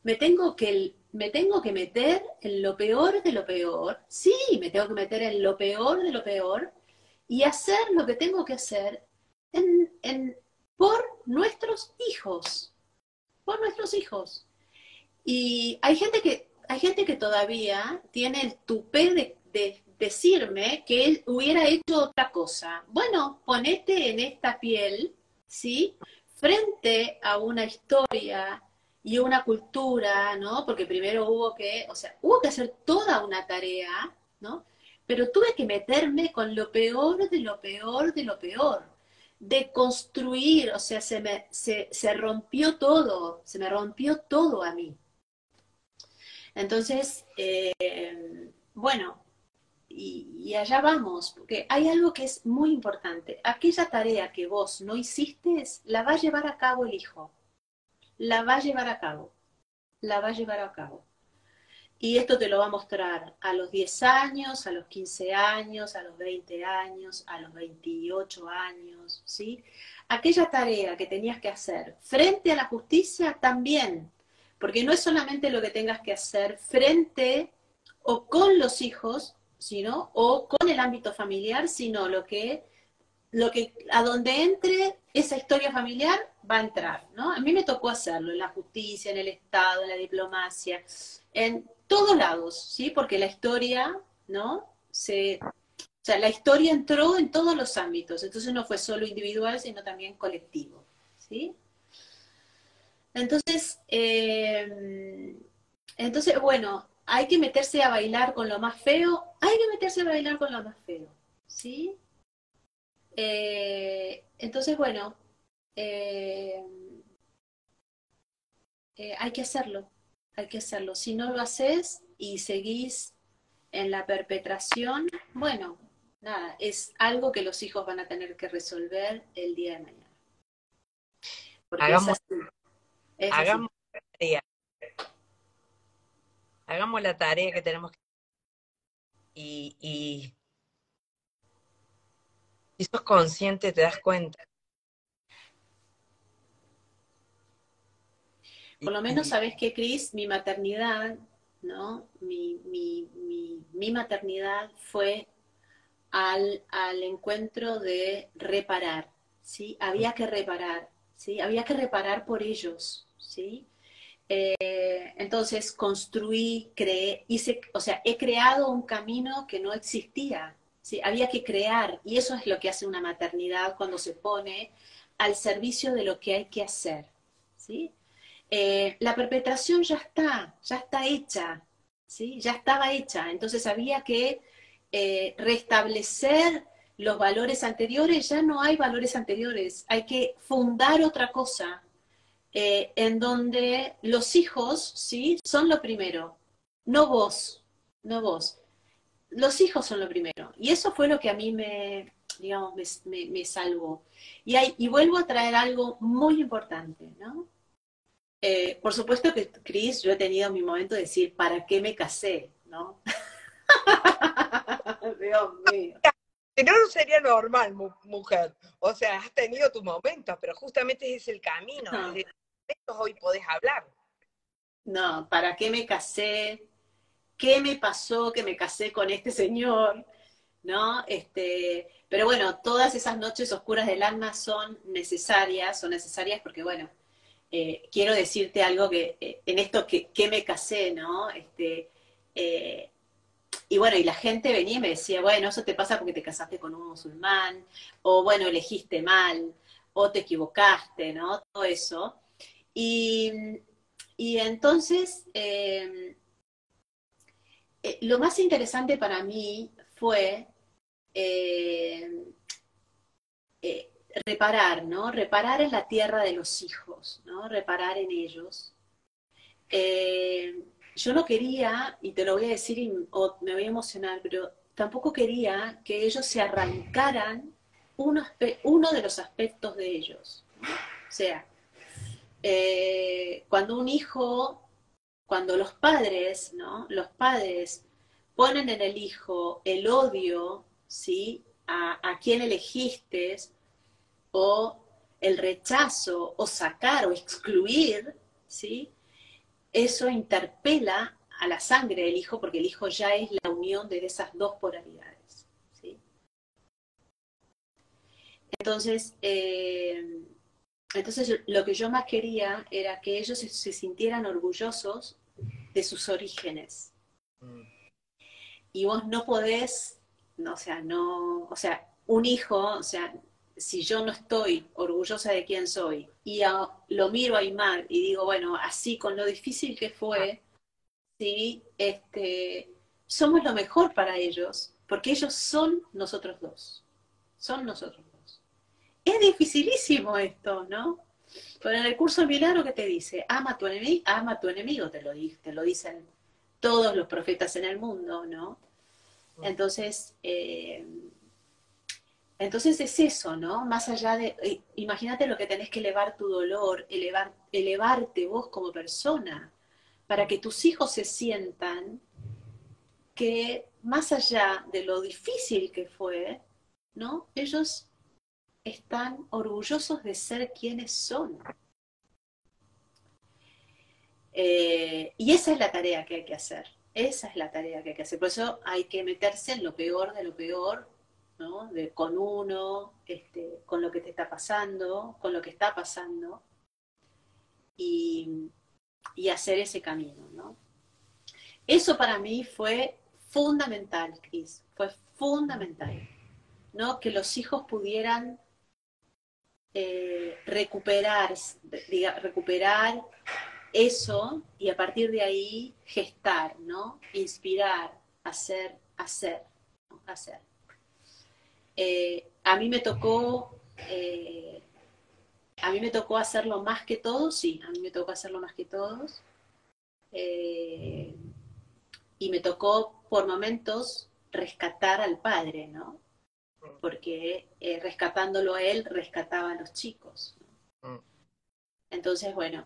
me tengo que meter en lo peor de lo peor, sí, me tengo que meter en lo peor de lo peor y hacer lo que tengo que hacer por nuestros hijos, por nuestros hijos. Y hay gente que todavía tiene el tupé de decirme que él hubiera hecho otra cosa. Bueno, ponete en esta piel, ¿sí? Frente a una historia y una cultura, ¿no? Porque primero o sea, hubo que hacer toda una tarea, ¿no? Pero tuve que meterme con lo peor de lo peor de lo peor, de construir, o sea, se rompió todo, se me rompió todo a mí. Entonces, bueno, y allá vamos, porque hay algo que es muy importante. Aquella tarea que vos no hiciste, la va a llevar a cabo el hijo. La va a llevar a cabo. La va a llevar a cabo. Y esto te lo va a mostrar a los 10 años, a los 15 años, a los 20 años, a los 28 años, ¿sí? Aquella tarea que tenías que hacer frente a la justicia también, porque no es solamente lo que tengas que hacer frente o con los hijos, sino o con el ámbito familiar, sino a donde entre esa historia familiar va a entrar, ¿no? A mí me tocó hacerlo en la justicia, en el Estado, en la diplomacia, en todos lados, ¿sí? Porque la historia, ¿no? O sea, la historia entró en todos los ámbitos, entonces no fue solo individual, sino también colectivo, ¿sí? Entonces, bueno, hay que meterse a bailar con lo más feo, hay que meterse a bailar con lo más feo, ¿sí? Entonces, bueno, eh, hay que hacerlo, hay que hacerlo. Si no lo haces y seguís en la perpetración, bueno, nada, es algo que los hijos van a tener que resolver el día de mañana. Porque es Hagamos, así, es así. hagamos la tarea, hagamos la tarea que tenemos que y si sos consciente te das cuenta. Por lo menos Y sabes que, Cris, mi maternidad, ¿no? Mi maternidad fue al encuentro de reparar, ¿sí? Había que reparar, ¿sí? Había que reparar por ellos, ¿sí? Entonces construí, creé, o sea, he creado un camino que no existía, ¿sí? Había que crear, y eso es lo que hace una maternidad cuando se pone al servicio de lo que hay que hacer, ¿sí? La perpetración ya está hecha, ¿sí? Ya estaba hecha, entonces había que restablecer los valores anteriores, ya no hay valores anteriores, hay que fundar otra cosa, en donde los hijos, ¿sí? Son lo primero, no vos, no vos. Los hijos son lo primero. Y eso fue lo que a mí digamos, me salvó. Y vuelvo a traer algo muy importante, ¿no? Por supuesto que, Cris, yo he tenido mi momento de decir, ¿para qué me casé? ¿No? Dios mío. si no, no sería normal, mujer. O sea, has tenido tus momentos, pero justamente es el camino. No, Desde estos hoy podés hablar. no, ¿para qué me casé? ¿Qué me pasó que me casé con este señor? ¿No? Pero bueno, todas esas noches oscuras del alma son necesarias porque, bueno, quiero decirte algo que en esto que me casé, ¿no? Eh, y bueno, y la gente venía y me decía, bueno, eso te pasa porque te casaste con un musulmán, o bueno, elegiste mal, o te equivocaste, ¿no? Todo eso. Y, y entonces, lo más interesante para mí fue eh, reparar, ¿no? Reparar en la tierra de los hijos, ¿no? Reparar en ellos. Eh, yo no quería, y te lo voy a decir, o me voy a emocionar, pero tampoco quería que ellos se arrancaran uno de los aspectos de ellos. O sea, cuando un hijo, cuando los padres, ¿no? Los padres ponen en el hijo el odio, ¿sí? A quién elegiste, o el rechazo, o sacar, o excluir, ¿sí? eso interpela a la sangre del hijo, porque el hijo ya es la unión de esas dos polaridades. ¿Sí? Entonces, lo que yo más quería era que ellos se sintieran orgullosos de sus orígenes. Mm. Y vos no podés, o sea, un hijo, o sea, si yo no estoy orgullosa de quién soy y lo miro a Aymar y digo, bueno, así con lo difícil que fue, ¿sí? Somos lo mejor para ellos, porque ellos son nosotros dos, son nosotros dos. Es dificilísimo esto, ¿no? Pero en el curso del milagro que te dice, ama a tu enemigo, te lo dicen todos los profetas en el mundo, ¿no? Entonces, entonces es eso, ¿no? Más allá de, imagínate lo que tenés que elevar tu dolor, elevarte vos como persona, para que tus hijos se sientan que más allá de lo difícil que fue, ¿no? Ellos están orgullosos de ser quienes son. Y esa es la tarea que hay que hacer. Esa es la tarea que hay que hacer. Por eso hay que meterse en lo peor de lo peor, ¿no? Con uno, con lo que te está pasando, con lo que está pasando, y, y hacer ese camino, ¿no? Eso para mí fue fundamental, Cris, fue fundamental, ¿no? Que los hijos pudieran recuperar eso y a partir de ahí gestar, ¿no? Inspirar, ¿no? Hacer. A mí me tocó, a mí me tocó hacerlo más que todos, sí, a mí me tocó hacerlo más que todos. Eh, y me tocó por momentos rescatar al padre, ¿no? Porque rescatándolo a él, rescataba a los chicos. ¿No? Entonces, bueno,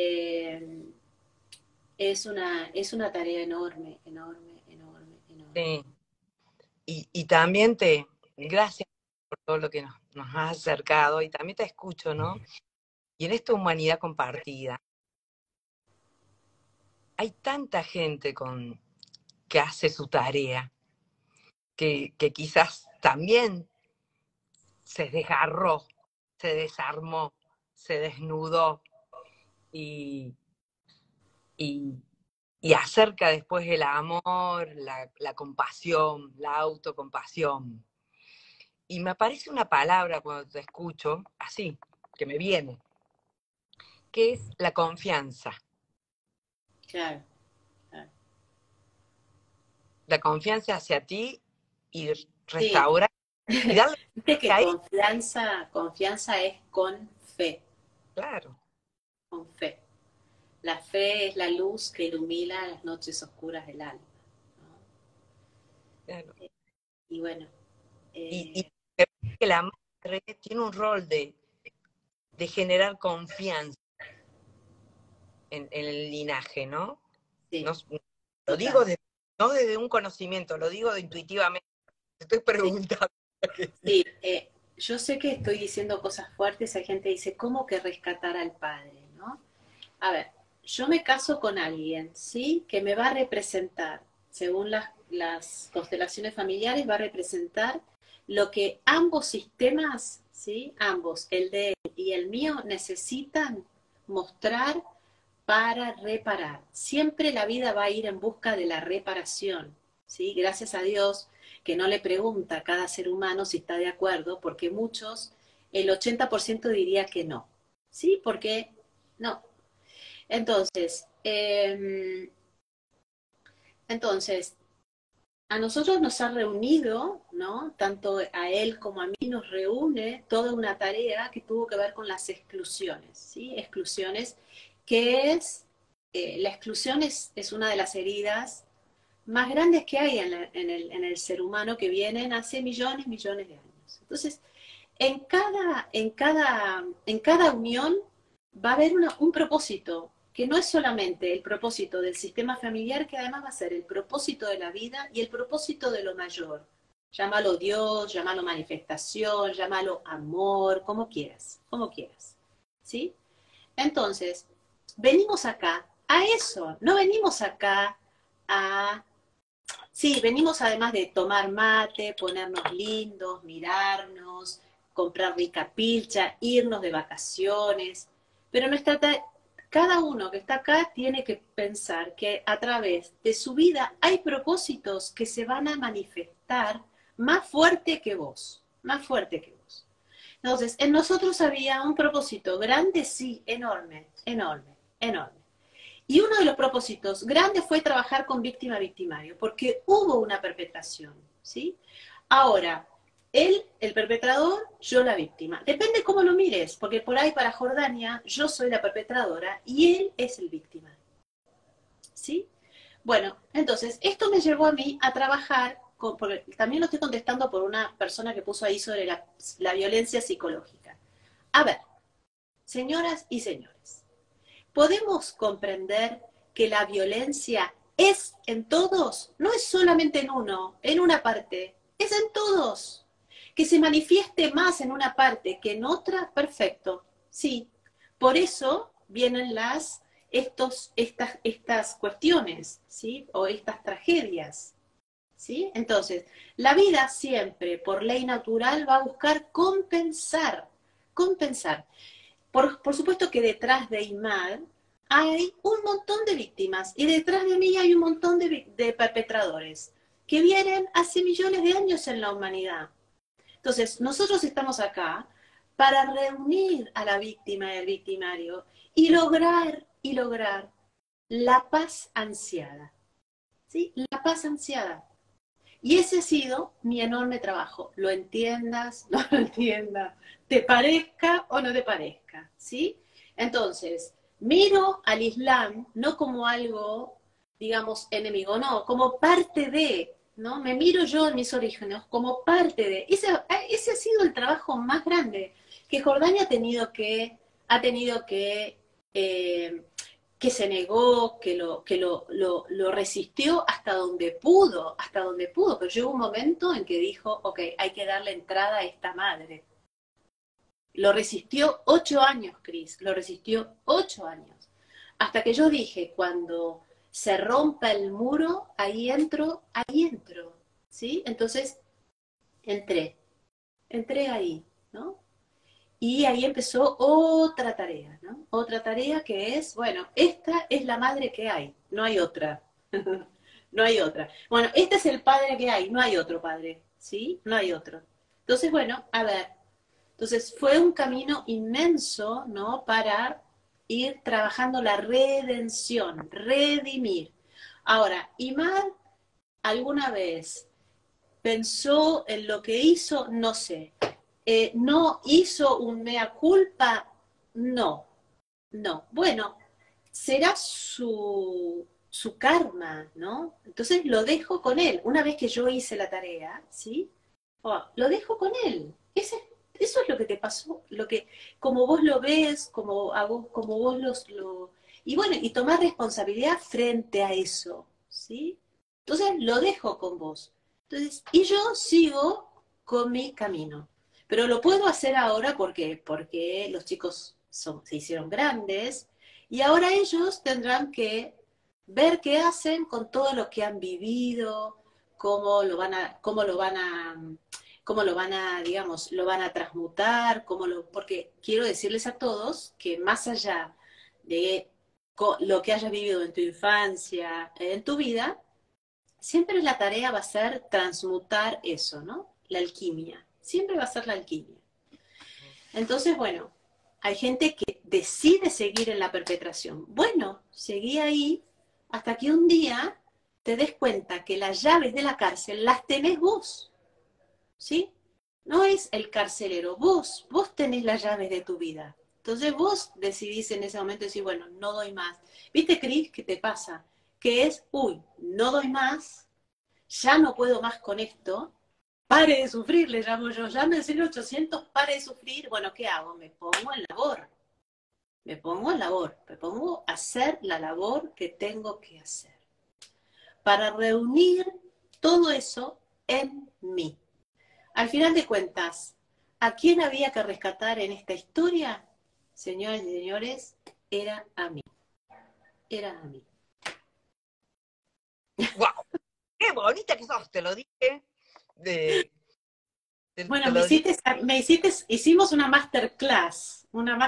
es una tarea enorme, enorme, enorme, enorme. Sí. Y también gracias por todo lo que nos has acercado y también te escucho, ¿no? Y en esta humanidad compartida, hay tanta gente que hace su tarea, que quizás también se desgarró, se desarmó, se desnudó y, y, y acerca después el amor, la compasión, la autocompasión. Y me aparece una palabra cuando te escucho, así, que me viene, que es la confianza. Claro, claro. La confianza hacia ti y Sí, restaurar y darle viste que a él. confianza es Claro, con fe. La fe es la luz que ilumina las noches oscuras del alma. ¿No? claro. Y bueno, Y eh, que la madre tiene un rol de generar confianza en el linaje, ¿no? sí, No, lo digo total. no desde un conocimiento, lo digo de intuitivamente. Te estoy Sí, preguntando. sí, yo sé que estoy diciendo cosas fuertes, hay gente que dice, ¿cómo que rescatar al padre? ¿No? A ver, yo me caso con alguien, ¿sí? Que me va a representar, según las constelaciones familiares, va a representar lo que ambos sistemas, ¿sí? Ambos, el de él y el mío, necesitan mostrar para reparar. Siempre la vida va a ir en busca de la reparación, ¿sí? Gracias a Dios que no le pregunta a cada ser humano si está de acuerdo, porque muchos, el 80% diría que no, ¿sí? Porque no. Entonces, entonces, a nosotros nos ha reunido, ¿no? Tanto a él como a mí nos reúne toda una tarea que tuvo que ver con las exclusiones, ¿sí? Exclusiones, que es, la exclusión es una de las heridas más grandes que hay en el ser humano que vienen hace millones, millones de años. Entonces, en cada unión va a haber un propósito, que no es solamente el propósito del sistema familiar, que además va a ser el propósito de la vida y el propósito de lo mayor. Llámalo Dios, llámalo manifestación, llámalo amor, como quieras, como quieras. ¿Sí? Entonces, venimos acá a eso. No venimos acá a... Sí, venimos además de tomar mate, ponernos lindos, mirarnos, comprar rica pilcha, irnos de vacaciones, pero cada uno que está acá tiene que pensar que a través de su vida hay propósitos que se van a manifestar más fuerte que vos, más fuerte que vos. Entonces, en nosotros había un propósito grande, sí, enorme, enorme, enorme. Y uno de los propósitos grandes fue trabajar con víctima-victimario, porque hubo una perpetración, ¿sí? Ahora, él, el perpetrador, yo la víctima. Depende cómo lo mires, porque por ahí para Jordania yo soy la perpetradora y él es el víctima, ¿sí? Bueno, entonces, esto me llevó a mí a trabajar, porque también lo estoy contestando por una persona que puso ahí sobre la violencia psicológica. A ver, señoras y señores, podemos comprender que la violencia es en todos, no es solamente en uno, en una parte, es en todos. Que se manifieste más en una parte que en otra, perfecto, sí. Por eso vienen estas cuestiones, ¿sí? O estas tragedias, ¿sí? Entonces, la vida siempre, por ley natural, va a buscar compensar, compensar. Por supuesto que detrás de Imad hay un montón de víctimas y detrás de mí hay un montón de perpetradores que vienen hace millones de años en la humanidad. Entonces, nosotros estamos acá para reunir a la víctima y al victimario y lograr la paz ansiada. ¿Sí? La paz ansiada. Y ese ha sido mi enorme trabajo. Lo entiendas, no lo entiendas, te parezca o no te parezca, ¿sí? Entonces, miro al Islam no como algo, digamos, enemigo, no, como parte de, ¿no? Me miro yo en mis orígenes como parte de. Ese ha sido el trabajo más grande que Jordania ha tenido que se negó, que lo resistió hasta donde pudo, pero llegó un momento en que dijo, ok, hay que darle entrada a esta madre. Lo resistió 8 años, Cris, lo resistió 8 años. Hasta que yo dije, cuando se rompa el muro, ahí entro, ¿sí? Entonces, entré ahí, ¿no? Y ahí empezó otra tarea, ¿no? Otra tarea que es, bueno, esta es la madre que hay, no hay otra. No hay otra. Bueno, este es el padre que hay, no hay otro padre, ¿sí? No hay otro. Entonces, bueno, a ver. Entonces fue un camino inmenso, ¿no? Para ir trabajando la redención, redimir. Ahora, Imad alguna vez pensó en lo que hizo, no sé. ¿No hizo un mea culpa? No, no. Bueno, será su karma, ¿no? Entonces lo dejo con él. Una vez que yo hice la tarea, ¿sí? Oh, lo dejo con él. Eso es lo que te pasó, como vos lo ves, como vos y bueno, y tomar responsabilidad frente a eso, ¿sí? Entonces lo dejo con vos. Entonces, y yo sigo con mi camino. Pero lo puedo hacer ahora porque los chicos se hicieron grandes y ahora ellos tendrán que ver qué hacen con todo lo que han vivido, cómo lo van a, digamos, lo van a transmutar, porque quiero decirles a todos que más allá de lo que hayas vivido en tu infancia, en tu vida, siempre la tarea va a ser transmutar eso, ¿no? La alquimia. Siempre va a ser la alquimia. Entonces, bueno, hay gente que decide seguir en la perpetración. Bueno, seguí ahí hasta que un día te des cuenta que las llaves de la cárcel las tenés vos, ¿sí? No es el carcelero, vos tenés las llaves de tu vida. Entonces vos decidís en ese momento decir, bueno, no doy más. ¿Viste, Cris, qué te pasa? Que es, uy, no doy más, ya no puedo más con esto, pare de sufrir, le llamo yo, llame al 0800, pare de sufrir, bueno, ¿qué hago? Me pongo a hacer la labor que tengo que hacer, para reunir todo eso en mí. Al final de cuentas, ¿a quién había que rescatar en esta historia? Señoras y señores, era a mí. era a mí. ¡Wow! ¡Qué bonita que sos! Te lo dije. De, te Bueno, lo dije. hicimos una masterclass,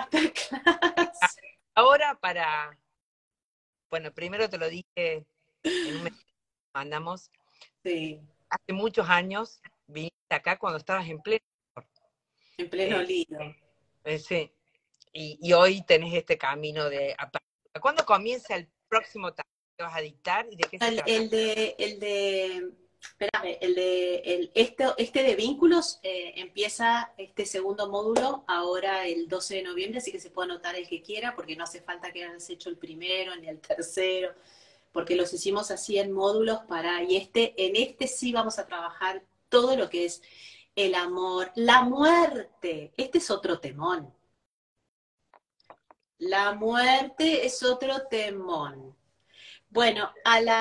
Ahora bueno, primero te lo dije en un mes que mandamos. Sí, Hace muchos años viniste acá cuando estabas en pleno. en pleno Eh, lío. sí. Y hoy tenés este camino de apertura. ¿Cuándo comienza el próximo taller que vas a dictar y de qué se trata? Espérame, este de vínculos empieza este segundo módulo ahora el 12 de noviembre, así que se puede anotar el que quiera, porque no hace falta que hayas hecho el primero ni el tercero, porque los hicimos así en módulos en este sí vamos a trabajar todo lo que es el amor, la muerte. Este es otro temón. La muerte es otro temón. Bueno,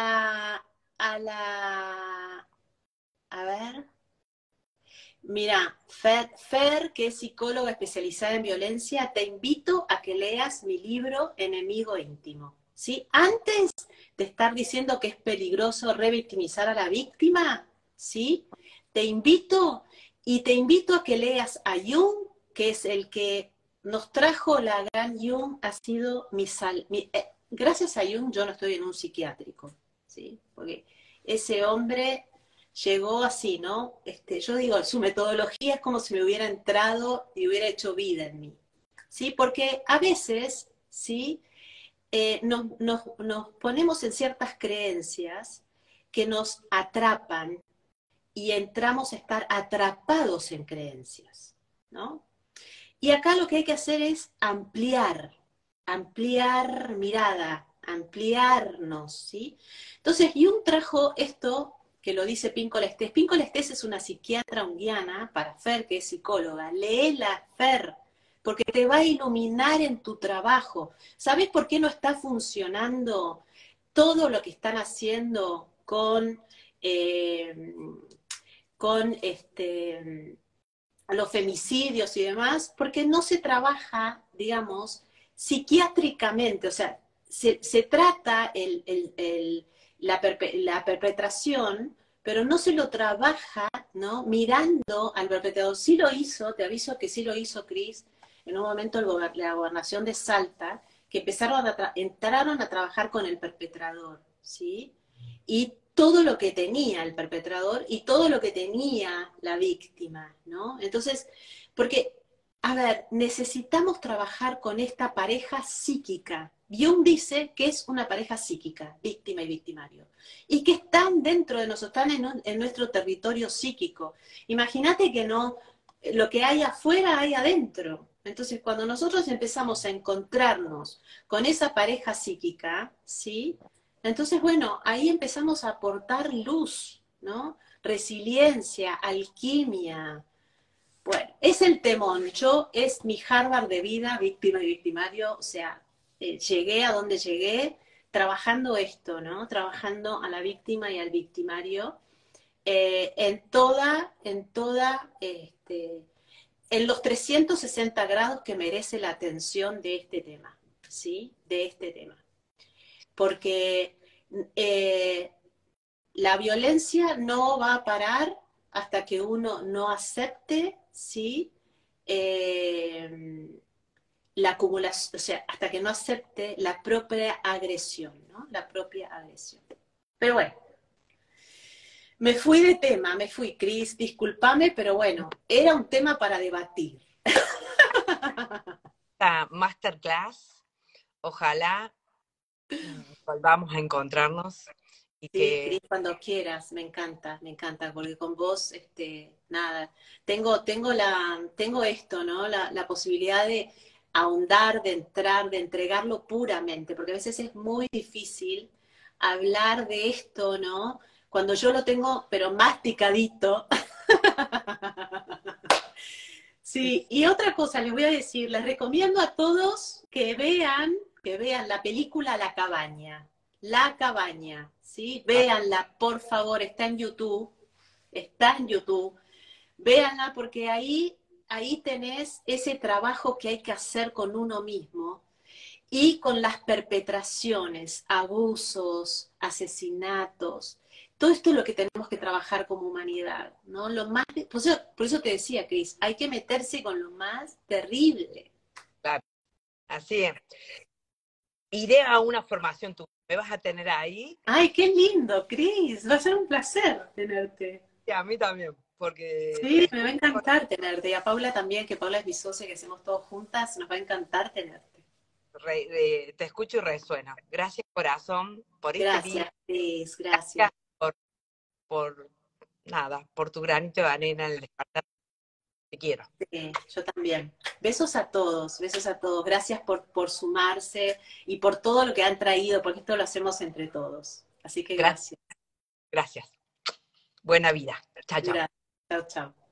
a ver, mira, Fer, que es psicóloga especializada en violencia, te invito a que leas mi libro Enemigo Íntimo, ¿sí? Antes de estar diciendo que es peligroso revictimizar a la víctima, ¿sí? Te invito te invito a que leas a Jung, que es el que nos trajo la gran Jung, ha sido gracias a Jung yo no estoy en un psiquiátrico, ¿sí? Porque ese hombre llegó así, ¿no? Yo digo, su metodología es como si me hubiera entrado y hubiera hecho vida en mí, ¿sí? Porque a veces, ¿sí? Nos ponemos en ciertas creencias que nos atrapan y entramos a estar atrapados en creencias, ¿no? Y acá lo que hay que hacer es ampliar mirada, ampliarnos, ¿sí? Entonces, Jung trajo esto que lo dice Pincola Estés. Pincola Estés es una psiquiatra junguiana, para Fer, que es psicóloga. Léela, Fer, porque te va a iluminar en tu trabajo. ¿Sabes por qué no está funcionando todo lo que están haciendo eh, con los femicidios y demás? Porque no se trabaja, digamos, psiquiátricamente, o sea, se trata la perpetración, pero no se lo trabaja, ¿no? Mirando al perpetrador. Sí lo hizo, te aviso que sí lo hizo Cris, en un momento la gobernación de Salta, que entraron a trabajar con el perpetrador, ¿sí? Y todo lo que tenía el perpetrador y todo lo que tenía la víctima, ¿no? Entonces, porque, a ver, necesitamos trabajar con esta pareja psíquica. Jung dice que es una pareja psíquica, víctima y victimario, y que están dentro de nosotros, están en nuestro territorio psíquico. Imagínate que no, lo que hay afuera hay adentro. Entonces, cuando nosotros empezamos a encontrarnos con esa pareja psíquica, ¿sí? Entonces, bueno, ahí empezamos a aportar luz, ¿no? Resiliencia, alquimia. Bueno, es el temón. Es mi Harvard de vida, víctima y victimario. O sea, llegué a donde llegué trabajando esto, ¿no? Trabajando a la víctima y al victimario en los 360 grados que merece la atención de este tema, ¿sí? De este tema. Porque eh, la violencia no va a parar hasta que uno no acepte, ¿sí? La acumulación, o sea, hasta que no acepte la propia agresión, ¿no? La propia agresión. Pero bueno, me fui de tema, Cris, discúlpame, pero bueno, era un tema para debatir. Esta masterclass, ojalá volvamos a encontrarnos y Sí, que Cris, cuando quieras, me encanta, porque con vos, nada, tengo esto, ¿no? La posibilidad de ahondar, de entrar, de entregarlo puramente, porque a veces es muy difícil hablar de esto, ¿no? Cuando yo lo tengo, pero masticadito. Sí, y otra cosa les voy a decir, les recomiendo a todos que vean la película La Cabaña. La Cabaña, ¿sí? Véanla, por favor, está en YouTube. Véanla porque ahí tenés ese trabajo que hay que hacer con uno mismo y con las perpetraciones, abusos, asesinatos. Todo esto es lo que tenemos que trabajar como humanidad, ¿no? Por eso te decía, Cris, hay que meterse con lo más terrible. Claro, así es. Iré a una formación, ¿tú me vas a tener ahí? Ay, qué lindo, Cris, va a ser un placer tenerte. Sí, a mí también, porque Sí, me va a encantar tenerte. Y a Paula también, que Paula es mi socia, que hacemos todo juntas, nos va a encantar tenerte. te escucho y resuena. Gracias, corazón, por este día. Gracias, Cris, Gracias gracias. por nada, por tu granito de arena en el despertar. Te quiero. Sí, yo también. Besos a todos, besos a todos. Gracias por sumarse y por todo lo que han traído, porque esto lo hacemos entre todos. Así que Gracias, gracias. gracias. Buena vida. Chao, chao. Gracias. Chao, chao.